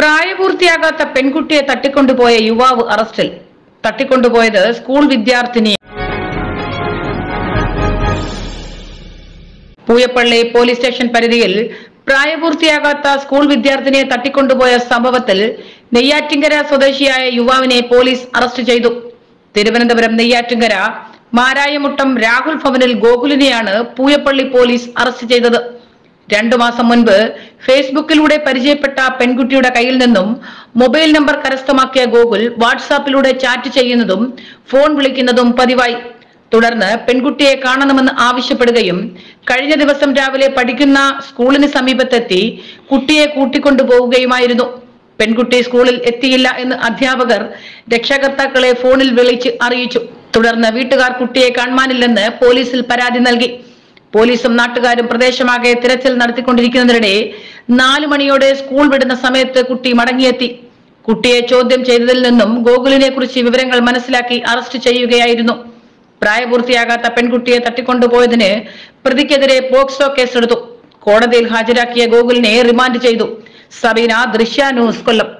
പ്രായപൂർത്തിയാകാത്ത പെൺകുട്ടിയെ തട്ടിക്കൊണ്ടുപോയ യുവാവ് അറസ്റ്റിൽ. തട്ടിക്കൊണ്ടുപോയത് സ്കൂൾ വിദ്യാർത്ഥിനിയെ. പൂയപ്പള്ളി പോലീസ് സ്റ്റേഷൻ പരിധിയിൽ പ്രായപൂർത്തിയാകാത്ത സ്കൂൾ വിദ്യാർത്ഥിനിയെ തട്ടിക്കൊണ്ടുപോയ സംഭവത്തിൽ നെയ്യാറ്റിൻകര സ്വദേശിയായ യുവാവിനെ പോലീസ് അറസ്റ്റ് ചെയ്തു. തിരുവനന്തപുരം നെയ്യാറ്റിൻകര മാരായമുട്ടം രാഹുൽ ഭവനിൽ ഗോകുലിനെയാണ് പൂയപ്പള്ളി പോലീസ് അറസ്റ്റ് ചെയ്തത്. 2 മാസം മുൻപ് ഫേസ്ബുക്കിലൂടെ പരിചയപ്പെട്ട പെൺകുട്ടിയുടെ കയ്യിൽ നിന്നും മൊബൈൽ നമ്പർ കരസ്ഥമാക്കിയ ഗോകുൽ വാട്സാപ്പിലൂടെ ചാറ്റ് ചെയ്യുന്നതും ഫോൺ വിളിക്കുന്നതും പതിവായി. തുടർന്ന് പെൺകുട്ടിയെ കാണണമെന്ന് ആവശ്യപ്പെടുകയും കഴിഞ്ഞ ദിവസം രാവിലെ പഠിക്കുന്ന സ്കൂളിന് സമീപത്തെത്തി കുട്ടിയെ കൂട്ടിക്കൊണ്ടുപോവുകയുമായിരുന്നു. പെൺകുട്ടി സ്കൂളിൽ എത്തിയില്ല എന്ന് അധ്യാപകർ രക്ഷകർത്താക്കളെ ഫോണിൽ വിളിച്ച് അറിയിച്ചു. തുടർന്ന് വീട്ടുകാർ കുട്ടിയെ കാണാനില്ലെന്ന് പോലീസിൽ പരാതി നൽകി. പോലീസും നാട്ടുകാരും പ്രദേശമാകെ തിരച്ചിൽ നടത്തിക്കൊണ്ടിരിക്കുന്നതിനിടെ 4 മണിയോടെ സ്കൂൾ വിടുന്ന സമയത്ത് കുട്ടി മടങ്ങിയെത്തി. കുട്ടിയെ ചോദ്യം ചെയ്തതിൽ നിന്നും ഗോകുലിനെ കുറിച്ച് വിവരങ്ങൾ മനസ്സിലാക്കി അറസ്റ്റ് ചെയ്യുകയായിരുന്നു. പ്രായപൂർത്തിയാകാത്ത പെൺകുട്ടിയെ തട്ടിക്കൊണ്ടുപോയതിന് പ്രതിക്കെതിരെ പോക്സോ കേസെടുത്തു. കോടതിയിൽ ഹാജരാക്കിയ ഗോകുലിനെ റിമാൻഡ് ചെയ്തു. സബീന, ദൃശ്യ ന്യൂസ്, കൊല്ലം.